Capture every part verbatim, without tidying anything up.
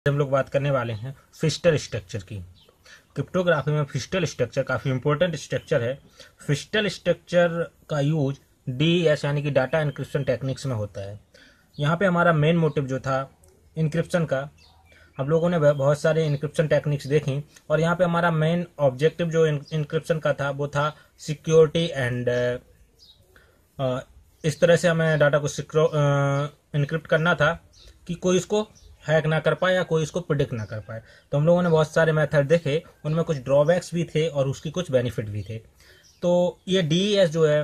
हम लोग बात करने वाले हैं फिस्टल स्ट्रक्चर की। क्रिप्टोग्राफी में फिस्टल स्ट्रक्चर काफ़ी इंपॉर्टेंट स्ट्रक्चर है। फिस्टल स्ट्रक्चर का यूज डीईएस यानी कि डाटा इंक्रिप्शन टेक्निक्स में होता है। यहाँ पे हमारा मेन मोटिव जो था इंक्रिप्शन का, हम लोगों ने बहुत सारे इंक्रिप्शन टेक्निक्स देखी और यहाँ पे हमारा मेन ऑब्जेक्टिव जो इंक्रिप्शन का था वो था सिक्योरिटी एंड इस तरह से हमें डाटा को इंक्रिप्ट करना था कि कोई इसको हैक ना कर पाए या कोई इसको प्रिडिक्ट ना कर पाए। तो हम लोगों ने बहुत सारे मेथड देखे, उनमें कुछ ड्रॉबैक्स भी थे और उसकी कुछ बेनिफिट भी थे। तो ये डीईएस जो है,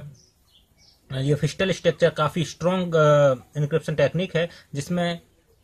ये फिस्टल स्ट्रक्चर काफ़ी स्ट्रॉन्ग इंक्रिप्शन टेक्निक है जिसमें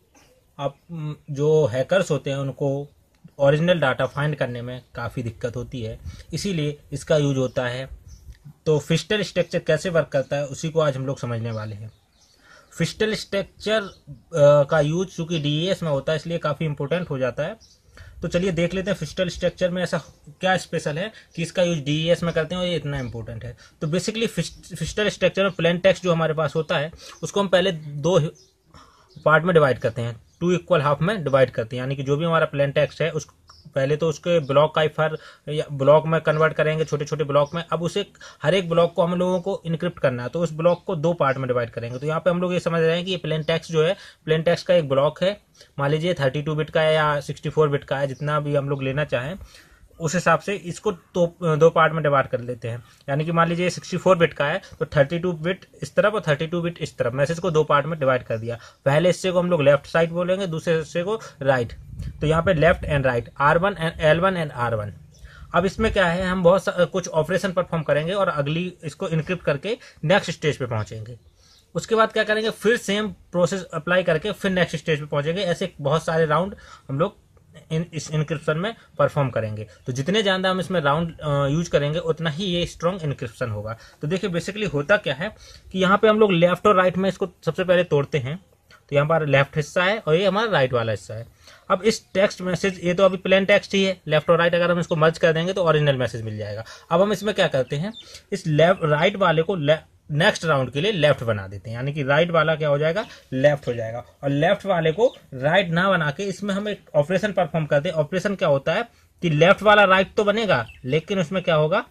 आप जो हैकर्स होते हैं उनको ओरिजिनल डाटा फाइंड करने में काफ़ी दिक्कत होती है, इसीलिए इसका यूज होता है। तो फिस्टल स्ट्रक्चर कैसे वर्क करता है उसी को आज हम लोग समझने वाले हैं। फिस्टल स्ट्रक्चर का यूज चूंकि डीईएस में होता है इसलिए काफ़ी इंपॉर्टेंट हो जाता है। तो चलिए देख लेते हैं फिस्टल स्ट्रक्चर में ऐसा क्या स्पेशल है कि इसका यूज डीईएस में करते हैं और ये इतना इंपॉर्टेंट है। तो बेसिकली फिस्टल स्ट्रक्चर में प्लेन टेक्स्ट जो हमारे पास होता है उसको हम पहले दो पार्ट में डिवाइड करते हैं, टू इक्वल हाफ में डिवाइड करते हैं। यानी कि जो भी हमारा प्लेन टेक्स्ट है उस पहले तो उसके ब्लॉक का इफर या ब्लॉक में कन्वर्ट करेंगे, छोटे छोटे ब्लॉक में। अब उसे हर एक ब्लॉक को हम लोगों को इनक्रिप्ट करना है तो उस ब्लॉक को दो पार्ट में डिवाइड करेंगे। तो यहाँ पे हम लोग ये समझ रहे हैं कि ये प्लेन टेक्स्ट जो है, प्लेन टेक्स्ट का एक ब्लॉक है, मान लीजिए थर्टी टू बिट का है या सिक्सटी फोर बिट का है, जितना भी हम लोग लेना चाहें उस हिसाब से इसको दो दो पार्ट में डिवाइड कर लेते हैं। यानी कि मान लीजिए सिक्सटी फोर बिट का है तो थर्टी टू बिट इस तरफ और थर्टी टू बिट इस तरफ, मैसेज को दो पार्ट में डिवाइड कर दिया। पहले हिस्से को हम लोग लेफ्ट साइड बोलेंगे, दूसरे हिस्से को राइट। तो यहाँ पे left and right, R one and L one and R one. अब इसमें क्या है, हम बहुत कुछ ऑपरेशन परफॉर्म करेंगे और अगली इसको इनक्रिप्ट करके नेक्स्ट स्टेज पे पहुंचेंगे। उसके बाद क्या करेंगे, फिर सेम प्रोसेस अप्लाई करके फिर नेक्स्ट स्टेज पे पहुंचेंगे। ऐसे बहुत सारे राउंड हम लोग इन इस इनक्रिप्शन में परफॉर्म करेंगे। तो जितने ज़्यादा हम इसमें राउंड यूज करेंगे उतना ही ये स्ट्रॉन्ग इनक्रिप्शन होगा। तो देखिए बेसिकली होता क्या है कि यहाँ पे हम लोग लेफ्ट और राइट में इसको सबसे पहले तोड़ते हैं। तो यहाँ पर लेफ्ट हिस्सा है और ये हमारा राइट वाला हिस्सा है। अब इस टेक्स्ट मैसेज, ये तो अभी प्लेन टेक्स्ट ही है, लेफ्ट और राइट अगर हम इसको मर्ज कर देंगे तो ओरिजिनल मैसेज मिल जाएगा। अब हम इसमें क्या करते हैं, इस लेफ्ट राइट वाले को नेक्स्ट राउंड के लिए लेफ्ट बना देते हैं। यानी कि राइट वाला क्या हो जाएगा, लेफ्ट हो जाएगा। और लेफ्ट वाले को राइट ना बना के इसमें हम एक ऑपरेशन परफॉर्म करते हैं। ऑपरेशन क्या होता है कि लेफ्ट वाला राइट तो बनेगा लेकिन उसमें क्या होगा,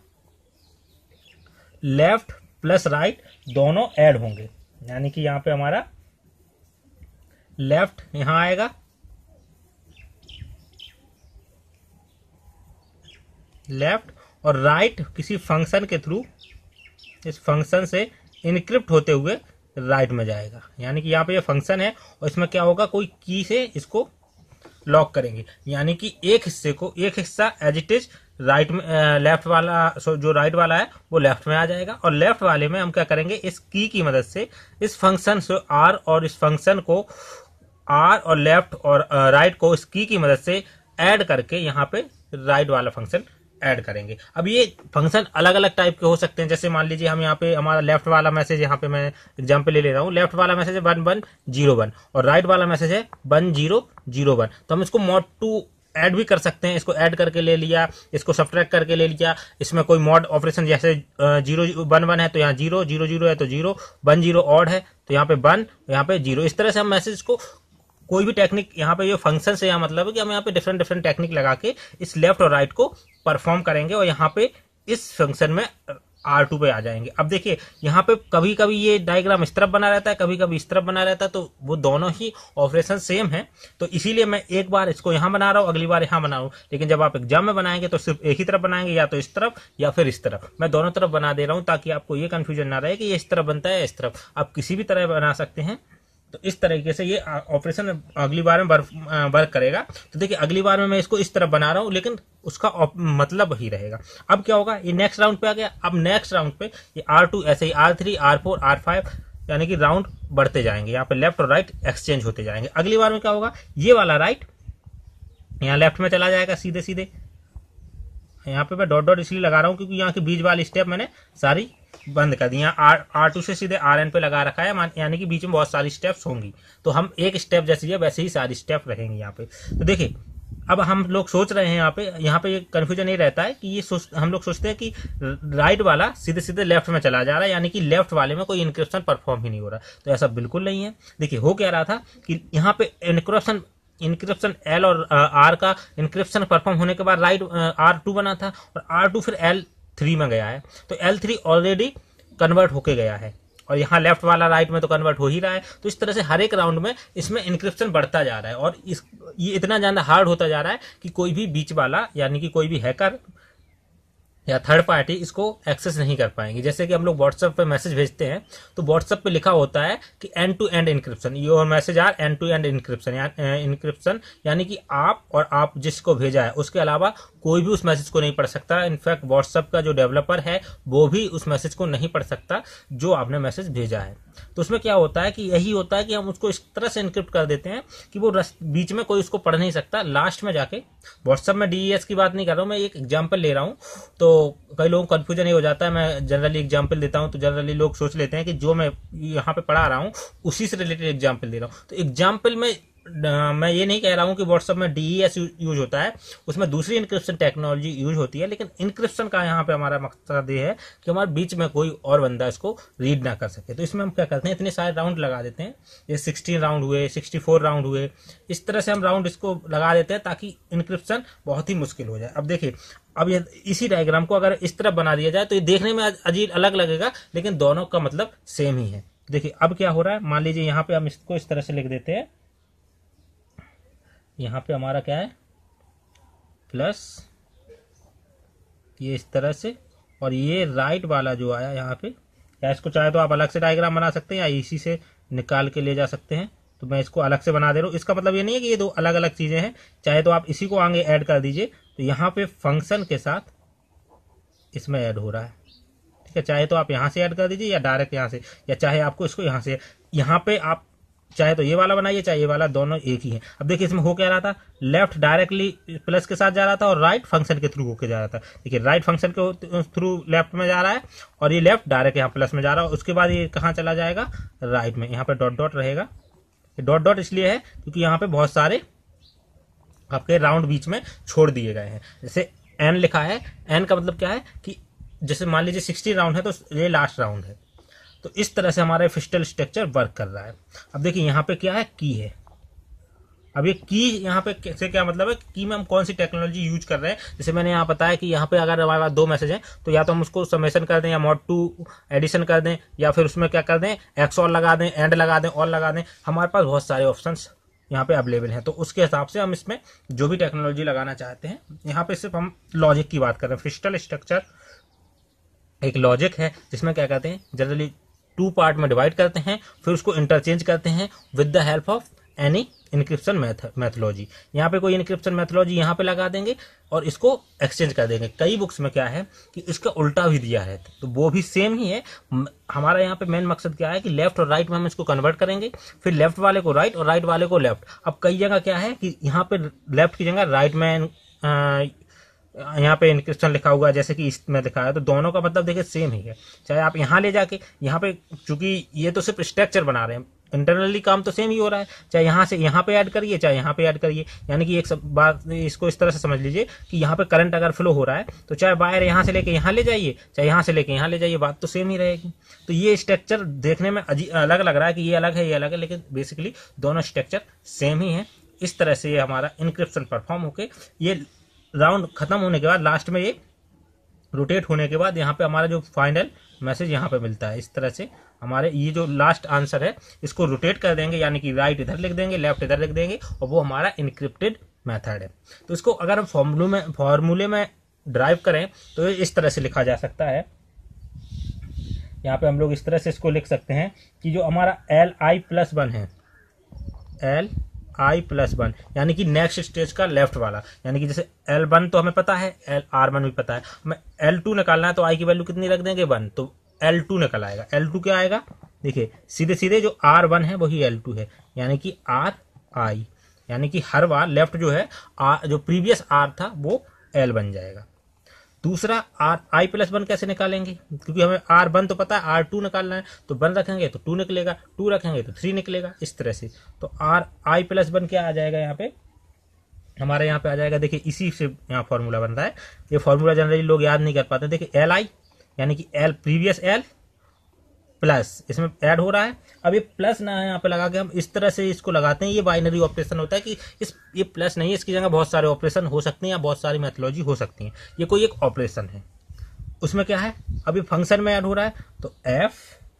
लेफ्ट प्लस राइट दोनों ऐड होंगे। यानी कि यहां पे हमारा लेफ्ट यहां आएगा, लेफ्ट, और राइट किसी फंक्शन के थ्रू इस फंक्शन से इनक्रिप्ट होते हुए राइट में जाएगा। यानी कि यहाँ पे ये फंक्शन है और इसमें क्या होगा, कोई की से इसको लॉक करेंगे। यानी कि एक हिस्से को, एक हिस्सा एज इट इज राइट में, लेफ्ट वाला जो राइट वाला है वो लेफ्ट में आ जाएगा और लेफ्ट वाले में हम क्या करेंगे, इस की की मदद से इस फंक्शन से आर और इस फंक्शन को आर और लेफ्ट और राइट को इस की की मदद से ऐड करके यहाँ पे राइट वाला फंक्शन ऐड करेंगे। अब ये फंक्शन अलग अलग टाइप के हो सकते हैं। जैसे मान लीजिए हम यहाँ पे हमारा लेफ्ट वाला मैसेज, यहाँ पे मैं एग्जांपल ले ले रहा हूँ, लेफ्ट वाला मैसेज है वन वन जीरो वन और राइट वाला मैसेज है वन जीरो जीरो वन। तो हम इसको मॉड टू ऐड भी कर सकते हैं। इसको ऐड करके ले लिया, इसको सब्ट्रैक्ट करके ले लिया। इसमें कोई मॉड ऑपरेशन जैसे जीरो वन वन है तो यहाँ जीरो, जीरो जीरो है तो जीरो, वन जीरो ऑड है तो यहाँ पे वन, यहाँ पे जीरो। इस तरह से हम मैसेज को कोई भी टेक्निक, यहाँ पे ये फंक्शन से यहाँ मतलब है कि हम यहाँ पे डिफरेंट डिफरेंट टेक्निक लगा के इस लेफ्ट और राइट को परफॉर्म करेंगे और यहाँ पे इस फंक्शन में आर टू पे आ जाएंगे। अब देखिए यहाँ पे कभी कभी ये डायग्राम इस तरफ बना रहता है, कभी कभी इस तरफ बना रहता है, तो वो दोनों ही ऑपरेशन सेम है। तो इसीलिए मैं एक बार इसको यहाँ बना रहा हूँ, अगली बार यहाँ बना रहा हूँ। लेकिन जब आप एग्जाम में बनाएंगे तो सिर्फ एक ही तरफ बनाएंगे, या तो इस तरफ या फिर इस तरफ। मैं दोनों तरफ बना दे रहा हूँ ताकि आपको ये कंफ्यूजन ना रहे कि ये इस तरफ बनता है इस तरफ। आप किसी भी तरह बना सकते हैं। तो इस तरीके से ये ऑपरेशन अगली बार में वर्क करेगा। तो देखिए अगली बार में मैं इसको इस तरफ बना रहा हूँ लेकिन उसका मतलब ही रहेगा। अब क्या होगा, ये नेक्स्ट राउंड पे आ गया। अब नेक्स्ट राउंड पे ये आर टू, ऐसे ही R three, R four, R five, यानी कि राउंड बढ़ते जाएंगे। यहाँ पे लेफ्ट और राइट एक्सचेंज होते जाएंगे। अगली बार में क्या होगा, ये वाला राइट यहाँ लेफ्ट में चला जाएगा सीधे सीधे। यहाँ पे मैं डॉट डॉट इसलिए लगा रहा हूँ क्योंकि यहाँ की बीच वाली स्टेप मैंने सारी बंद कर दी। यहाँ आर आर टू से सीधे आर एन पे लगा रखा है, यानी कि बीच में बहुत सारी स्टेप्स होंगी। तो हम एक स्टेप जैसी है वैसे ही सारी स्टेप रहेंगी यहाँ पे। तो देखिए अब हम लोग सोच रहे हैं यहाँ पे यहाँ पे ये कंफ्यूजन नहीं रहता है कि ये सोच हम लोग सोचते हैं कि राइट वाला सीधे सीधे लेफ्ट में चला जा रहा है, यानी कि लेफ्ट वाले में कोई इनक्रिप्शन परफॉर्म ही नहीं हो रहा। तो ऐसा बिल्कुल नहीं है। देखिए हो क्या रहा था कि यहाँ पे इनक्रिप्शन इंक्रिप्शन एल और आर का इंक्रिप्शन परफॉर्म होने के बाद राइट आर टू बना था और आर टू फिर एल थ्री में गया है, तो एल थ्री ऑलरेडी कन्वर्ट होके गया है और यहाँ लेफ्ट वाला राइट में तो कन्वर्ट हो ही रहा है। तो इस तरह से हर एक राउंड में इसमें इंक्रिप्शन बढ़ता जा रहा है और इस ये इतना ज़्यादा हार्ड होता जा रहा है कि कोई भी बीच वाला यानी कि कोई भी हैकर या थर्ड पार्टी इसको एक्सेस नहीं कर पाएंगे। जैसे कि हम लोग व्हाट्सएप पे मैसेज भेजते हैं तो व्हाट्सएप पे लिखा होता है कि end to end encryption, your message are end to end encryption या इंक्रिप्शन, यानी कि आप और आप जिसको भेजा है उसके अलावा कोई भी उस मैसेज को नहीं पढ़ सकता। इनफैक्ट व्हाट्सएप का जो डेवलपर है वो भी उस मैसेज को नहीं पढ़ सकता जो आपने मैसेज भेजा है। तो उसमें क्या होता है कि यही होता है कि हम उसको इस तरह से इंक्रिप्ट कर देते हैं कि वो बीच में कोई उसको पढ़ नहीं सकता। लास्ट में जाके व्हाट्सएप में डीईएस की बात नहीं कर रहा हूँ, मैं एक एग्जांपल ले रहा हूँ तो कई लोगों को कंफ्यूजन ही हो जाता है। मैं जनरली एग्जांपल देता हूँ तो जनरली लोग सोच लेते हैं कि जो मैं यहाँ पे पढ़ा रहा हूँ उसी से रिलेटेड एग्जांपल दे रहा हूँ। तो एग्जांपल में मैं ये नहीं कह रहा हूं कि व्हाट्सएप में डीईएस यूज होता है, उसमें दूसरी इंक्रिप्शन टेक्नोलॉजी यूज होती है, लेकिन इंक्रिप्शन का यहाँ पे हमारा मकसद ये है कि हमारे बीच में कोई और बंदा इसको रीड ना कर सके। तो इसमें हम क्या करते हैं, इतने सारे राउंड लगा देते हैं, ये सिक्सटीन राउंड हुए, सिक्सटी फोर राउंड हुए, इस तरह से हम राउंड इसको लगा देते हैं ताकि इंक्रिप्शन बहुत ही मुश्किल हो जाए। अब देखिए, अब ये इसी डायग्राम को अगर इस तरह बना दिया जाए तो ये देखने में अजीब अलग लगेगा, लेकिन दोनों का मतलब सेम ही है। देखिए अब क्या हो रहा है, मान लीजिए यहाँ पे हम इसको इस तरह से लिख देते हैं, यहाँ पे हमारा क्या है प्लस, ये इस तरह से, और ये राइट वाला जो आया यहाँ पे, या इसको चाहे तो आप अलग से डायग्राम बना सकते हैं या इसी से निकाल के ले जा सकते हैं। तो मैं इसको अलग से बना दे रहा हूँ। इसका मतलब ये नहीं है कि ये दो अलग अलग चीजें हैं, चाहे तो आप इसी को आगे ऐड कर दीजिए। तो यहाँ पे फंक्शन के साथ इसमें ऐड हो रहा है, ठीक है। चाहे तो आप यहाँ से ऐड कर दीजिए या डायरेक्ट यहाँ से, या चाहे आपको इसको यहाँ से, यहाँ पे आप चाहे तो ये वाला बनाइए चाहे ये वाला, दोनों एक ही है। अब देखिए इसमें हो क्या रहा था, लेफ्ट डायरेक्टली प्लस के साथ जा रहा था और राइट फंक्शन के थ्रू होके जा रहा था। देखिए राइट फंक्शन के थ्रू लेफ्ट में जा रहा है और ये लेफ्ट डायरेक्ट यहाँ प्लस में जा रहा है। उसके बाद ये कहाँ चला जाएगा, राइट में। यहाँ पे डॉट डॉट रहेगा, डॉट डॉट इसलिए है क्योंकि यहाँ पे बहुत सारे आपके राउंड बीच में छोड़ दिए गए हैं। जैसे एन लिखा है, एन का मतलब क्या है कि जैसे मान लीजिए सिक्सटी राउंड है तो ये लास्ट राउंड है। तो इस तरह से हमारा फिस्टल स्ट्रक्चर वर्क कर रहा है। अब देखिए यहाँ पे क्या है, की है। अब ये की यहाँ पे कैसे, क्या मतलब है की में हम कौन सी टेक्नोलॉजी यूज कर रहे हैं। जैसे मैंने यहाँ बताया कि यहाँ पे अगर हमारे पास दो मैसेज हैं तो या तो हम उसको समेशन कर दें या मॉड टू एडिशन कर दें, या फिर उसमें क्या कर दें, एक्स और लगा दें, एंड लगा दें, और लगा दें। हमारे पास बहुत सारे ऑप्शंस यहाँ पे अवेलेबल हैं। तो उसके हिसाब से हम इसमें जो भी टेक्नोलॉजी लगाना चाहते हैं, यहाँ पे सिर्फ हम लॉजिक की बात कर रहे हैं। फिस्टल स्ट्रक्चर एक लॉजिक है जिसमें क्या कहते हैं, जनरली टू पार्ट में डिवाइड करते हैं, फिर उसको इंटरचेंज करते हैं with the help of any encryption methodology. यहाँ पे कोई इनक्रिप्शन मैथोलॉजी यहाँ पे लगा देंगे और इसको एक्सचेंज कर देंगे। कई बुक्स में क्या है कि इसका उल्टा भी दिया है, तो वो भी सेम ही है। हमारा यहाँ पे मेन मकसद क्या है कि लेफ्ट और राइट में हम इसको कन्वर्ट करेंगे, फिर लेफ्ट वाले को राइट और राइट वाले को लेफ्ट। अब कई जगह क्या है कि यहाँ पे लेफ्ट की जगह राइट में यहाँ पे इंक्रिप्शन लिखा हुआ है, जैसे कि इसमें लिखा है। तो दोनों का मतलब देखिए सेम ही है। चाहे आप यहाँ ले जाके, यहाँ पे चूंकि ये तो सिर्फ स्ट्रक्चर बना रहे हैं, इंटरनली काम तो सेम ही हो रहा है। चाहे यहाँ से यहाँ पे ऐड करिए, चाहे यहाँ पे ऐड करिए। यानी कि एक सब बात इसको इस तरह से समझ लीजिए कि यहाँ पे करंट अगर फ्लो हो रहा है तो चाहे वायर यहाँ से लेके यहाँ ले जाइए, चाहे यहाँ से लेके यहाँ ले जाइए, बात तो सेम ही रहेगी। तो ये स्ट्रक्चर देखने में अलग लग रहा है कि ये अलग है ये अलग है, लेकिन बेसिकली दोनों स्ट्रक्चर सेम ही है। इस तरह से ये हमारा इंक्रिप्शन परफॉर्म होके ये राउंड खत्म होने के बाद लास्ट में ये रोटेट होने के बाद यहाँ पे हमारा जो फाइनल मैसेज यहाँ पे मिलता है। इस तरह से हमारे ये जो लास्ट आंसर है इसको रोटेट कर देंगे, यानी कि राइट इधर लिख देंगे, लेफ्ट इधर लिख देंगे, और वो हमारा इनक्रिप्टेड मेथड है। तो इसको अगर हम फॉर्मूले में फॉर्मूले में ड्राइव करें तो इस तरह से लिखा जा सकता है। यहाँ पे हम लोग इस तरह से इसको लिख सकते हैं कि जो हमारा एल आई प्लस वन है, एल आई प्लस वन यानी कि नेक्स्ट स्टेज का लेफ्ट वाला, यानी कि जैसे एल वन तो हमें पता है, एल आर वन भी पता है, हमें एल टू निकालना है तो आई की वैल्यू कितनी रख देंगे, वन। तो एल टू निकल आएगा। एल टू क्या आएगा, देखिए सीधे सीधे जो आर वन है वही एल टू है, यानी कि आर आई, यानी कि हर बार लेफ्ट जो है आर, जो प्रीवियस आर था वो एल बन जाएगा। दूसरा आर आई प्लस वन कैसे निकालेंगे, क्योंकि हमें आर वन तो पता है, आर टू निकालना है, तो वन रखेंगे तो टू निकलेगा, टू रखेंगे तो थ्री निकलेगा, इस तरह से। तो आर आई प्लस वन क्या आ जाएगा, यहाँ पे हमारे यहाँ पे आ जाएगा। देखिए इसी से यहाँ फॉर्मूला बन रहा है। ये फॉर्मूला जनरली लोग याद नहीं कर पाते। देखिए एल आई यानी कि एल प्रीवियस एल प्लस इसमें ऐड हो रहा है। अब ये प्लस ना यहाँ पे लगा के हम इस तरह से इसको लगाते हैं, ये बाइनरी ऑपरेशन होता है कि इस ये प्लस नहीं है, इसकी जगह बहुत सारे ऑपरेशन हो सकते हैं या बहुत सारी मैथोलॉजी हो सकती है। ये कोई एक ऑपरेशन है, उसमें क्या है, अभी फंक्शन में ऐड हो रहा है, तो एफ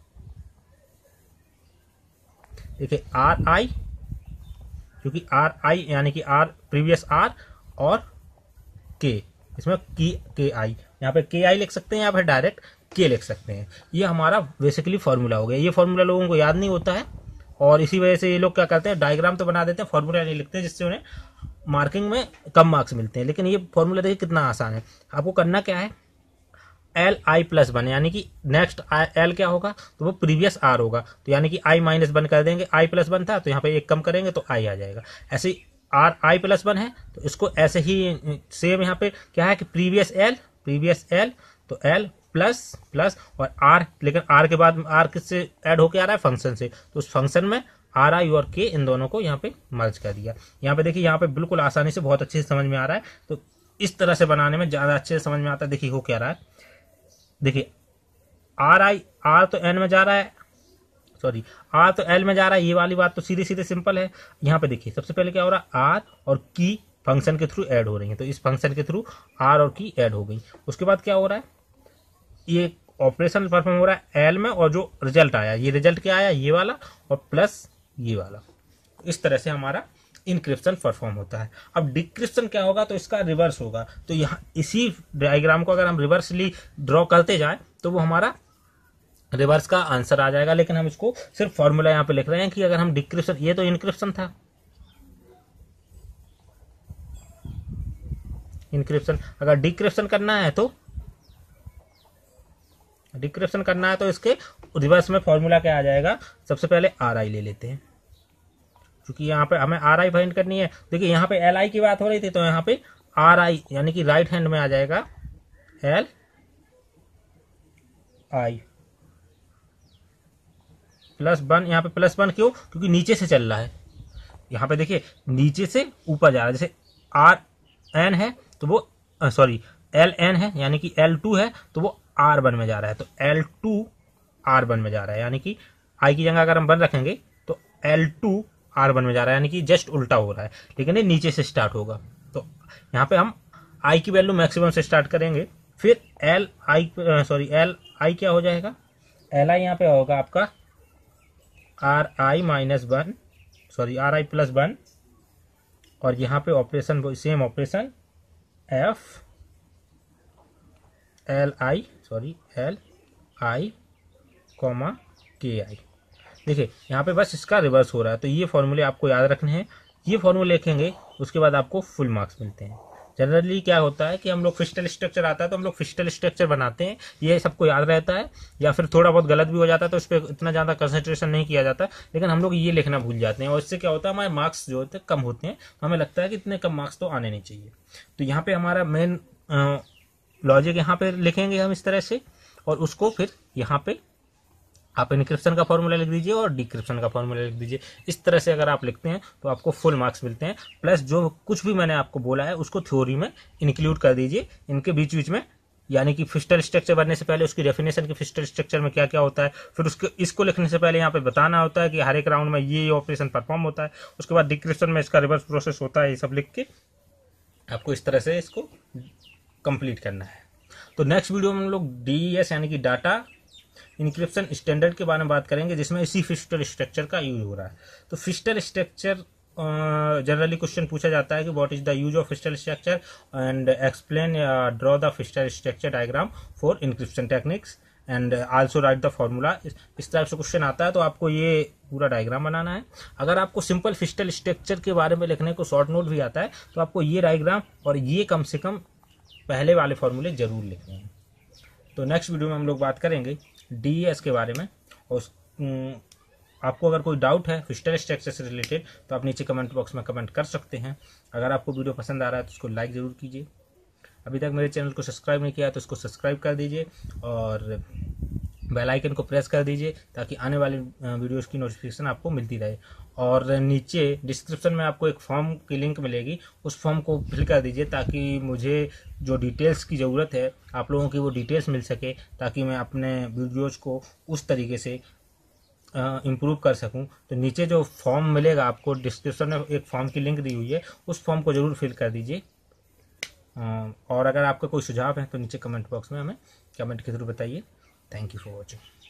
देखिए आर आई, क्योंकि आर आई यानी कि आर प्रीवियस आर और के, इसमें की के आई, यहाँ पे के आई लिख सकते हैं या फिर डायरेक्ट के लिख सकते हैं। ये हमारा बेसिकली फॉर्मूला हो गया। ये फॉर्मूला लोगों को याद नहीं होता है और इसी वजह से ये लोग क्या करते हैं, डायग्राम तो बना देते हैं, फॉर्मूला नहीं लिखते, जिससे उन्हें मार्किंग में कम मार्क्स मिलते हैं। लेकिन ये फॉर्मूला देखिए कितना आसान है। आपको करना क्या है, एल आई प्लस वन, यानी कि नेक्स्ट एल क्या होगा, तो वो प्रीवियस आर होगा, तो यानी कि आई माइनस वन कर देंगे। आई प्लस वन था तो यहाँ पे एक कम करेंगे तो आई आ जाएगा। ऐसे ही आर आई प्लस वन है तो इसको ऐसे ही सेम यहाँ पे क्या है कि प्रीवियस एल प्रीवियस एल, तो एल प्लस प्लस और आर, लेकिन आर के बाद आर किससे ऐड होके आ रहा है, फंक्शन से, तो उस फंक्शन में आर आई और के इन दोनों को यहाँ पे मर्ज कर दिया। यहाँ पे देखिए, यहाँ पे बिल्कुल आसानी से बहुत अच्छे से समझ में आ रहा है। तो इस तरह से बनाने में ज्यादा अच्छे से समझ में आता है। देखिए हो क्या रहा है, देखिए आर आई, आर तो एन में जा रहा है, सॉरी आर तो एल में जा रहा है, ये वाली बात तो सीधे सीधे सिंपल है। यहाँ पे देखिए सबसे पहले क्या हो रहा है, आर और की फंक्शन के थ्रू ऐड हो रही है, तो इस फंक्शन के थ्रू आर और की ऐड हो गई। उसके बाद क्या हो रहा है, ये ऑपरेशन परफॉर्म हो रहा है एल में, और जो रिजल्ट आया, ये रिजल्ट क्या आया, ये वाला और प्लस ये वाला। इस तरह से हमारा इनक्रिप्शन परफॉर्म होता है। अब डिक्रिप्शन क्या होगा, तो इसका रिवर्स होगा। तो यहाँ इसी डायग्राम को अगर हम रिवर्सली ड्रॉ करते जाएं तो वो हमारा रिवर्स का आंसर आ जाएगा। लेकिन हम इसको सिर्फ फॉर्मूला यहाँ पे लिख रहे हैं कि अगर हम डिक्रिप्शन, ये तो इनक्रिप्शन था, इनक्रिप्शन, अगर डिक्रिप्शन करना है तो डिक्रिप्शन करना है तो इसके रिवर्स में फॉर्मूला क्या आ जाएगा, सबसे पहले आर आई ले लेते हैं, क्योंकि यहाँ पे हमें आर आई फाइंड करनी है। देखिए यहाँ पे एल आई की बात हो रही थी, तो यहाँ पे आर आई यानी कि राइट हैंड में आ जाएगा एल आई प्लस वन। यहाँ पे प्लस वन क्यों, क्योंकि नीचे से चल रहा है। यहाँ पे देखिए नीचे से ऊपर जा रहा है, जैसे आर एन है तो वो सॉरी एल एन है, यानी कि एल टू है तो वो आर वन में जा रहा है, तो एल टू आर वन में जा रहा है, यानी कि आई की जगह अगर हम वन रखेंगे तो एल टू आर वन में जा रहा है, यानी कि जस्ट उल्टा हो रहा है, लेकिन ये नीचे से स्टार्ट होगा। तो यहाँ पे हम आई की वैल्यू मैक्सिमम से स्टार्ट करेंगे, फिर L I sorry L I क्या हो जाएगा, एल आई यहाँ पे होगा आपका R I minus one, sorry R I plus one, और यहाँ पे operation same operation F L I sorry L I comma K I. देखिए यहाँ पे बस इसका रिवर्स हो रहा है। तो ये फॉर्मूले आपको याद रखने हैं, ये फॉर्मूले लिखेंगे उसके बाद आपको फुल मार्क्स मिलते हैं। जनरली क्या होता है कि हम लोग फिस्टल स्ट्रक्चर आता है तो हम लोग फिस्टल स्ट्रक्चर बनाते हैं, ये सबको याद रहता है, या फिर थोड़ा बहुत गलत भी हो जाता है तो उस पर इतना ज़्यादा कंसंट्रेशन नहीं किया जाता, लेकिन हम लोग ये लिखना भूल जाते हैं, और इससे क्या होता है हमारे मार्क्स जो होते हैं कम होते हैं। तो हमें लगता है कि इतने कम मार्क्स तो आने नहीं चाहिए। तो यहाँ पे हमारा मेन लॉजिक यहाँ पे लिखेंगे हम इस तरह से, और उसको फिर यहाँ पे आप इनक्रिप्शन का फॉर्मूला लिख दीजिए और डिक्रिप्शन का फॉर्मूला लिख दीजिए। इस तरह से अगर आप लिखते हैं तो आपको फुल मार्क्स मिलते हैं। प्लस जो कुछ भी मैंने आपको बोला है उसको थ्योरी में इंक्लूड कर दीजिए इनके बीच बीच में, यानी कि फिस्टल स्ट्रक्चर बनने से पहले उसकी डेफिनेशन की फिस्टल स्ट्रक्चर में क्या क्या होता है, फिर उसके इसको लिखने से पहले यहाँ पे बताना होता है कि हर एक राउंड में ये ऑपरेशन परफॉर्म होता है, उसके बाद डिक्रिप्शन में इसका रिवर्स प्रोसेस होता है। ये सब लिख के आपको इस तरह से इसको कंप्लीट करना है। तो नेक्स्ट वीडियो में हम लोग डी एस यानी कि डाटा इनक्रिप्शन स्टैंडर्ड के बारे में बात करेंगे, जिसमें इसी फिस्टल स्ट्रक्चर का यूज हो रहा है। तो फिस्टल स्ट्रक्चर जनरली क्वेश्चन पूछा जाता है कि what is the use of Feistel structure and explain draw the Feistel structure diagram for encryption techniques and also write the formula. इस टाइप से क्वेश्चन आता है तो आपको ये पूरा डायग्राम बनाना है। अगर आपको सिंपल फिस्टल स्ट्रक्चर के बारे में लिखने को शॉर्ट नोट भी आता है तो आपको ये डायग्राम और ये कम से कम पहले वाले फॉर्मूले जरूर लिखने हैं। तो नेक्स्ट वीडियो में हम लोग बात करेंगे डी एस के बारे में, और आपको अगर कोई डाउट है फिस्टल स्ट्रक्चर से रिलेटेड तो आप नीचे कमेंट बॉक्स में कमेंट कर सकते हैं। अगर आपको वीडियो पसंद आ रहा है तो उसको लाइक ज़रूर कीजिए। अभी तक मेरे चैनल को सब्सक्राइब नहीं किया तो उसको सब्सक्राइब कर दीजिए, और बेल आइकन को प्रेस कर दीजिए ताकि आने वाली वीडियोस की नोटिफिकेशन आपको मिलती रहे। और नीचे डिस्क्रिप्शन में आपको एक फॉर्म की लिंक मिलेगी, उस फॉर्म को फिल कर दीजिए ताकि मुझे जो डिटेल्स की ज़रूरत है आप लोगों की वो डिटेल्स मिल सके, ताकि मैं अपने वीडियोज़ को उस तरीके से इम्प्रूव कर सकूं। तो नीचे जो फॉर्म मिलेगा आपको, डिस्क्रिप्शन में एक फॉर्म की लिंक दी हुई है, उस फॉर्म को ज़रूर फिल कर दीजिए। और अगर आपका कोई सुझाव है तो नीचे कमेंट बॉक्स में हमें कमेंट के थ्रू बताइए। Thank you for watching.